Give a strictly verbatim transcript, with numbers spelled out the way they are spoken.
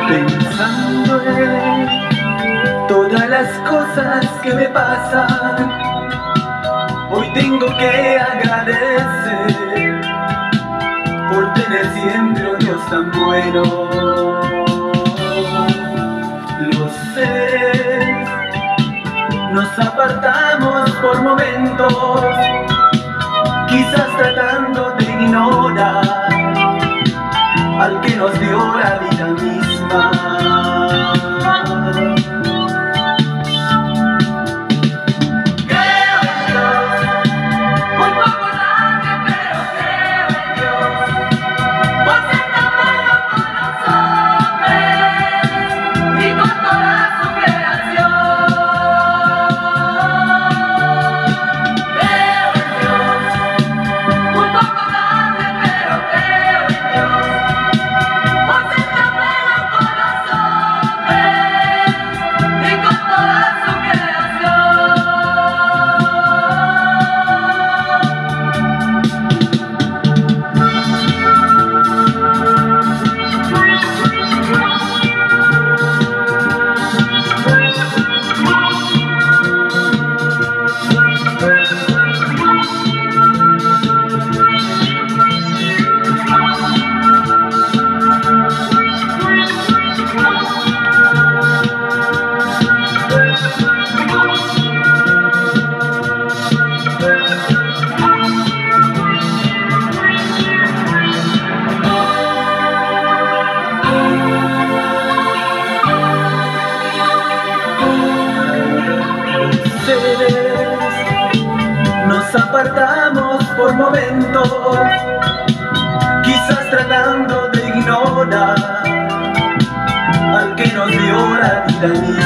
Pensando en todas las cosas que me pasan, hoy tengo que agradecer por tener siempre un Dios tan bueno. Lo sé, nos apartamos por momentos, quizás tratando de ignorar al que nos dio la vida misma. Creo en Dios, un poco grande, pero creo en Dios, por ser tan bueno con los hombres y con toda su creación. Creo en Dios, un poco grande, pero creo en Dios, por ser tan bueno con los hombres y con toda su creación. Nos apartamos por momentos, quizás tratando de ignorar al que nos dio la vida misma.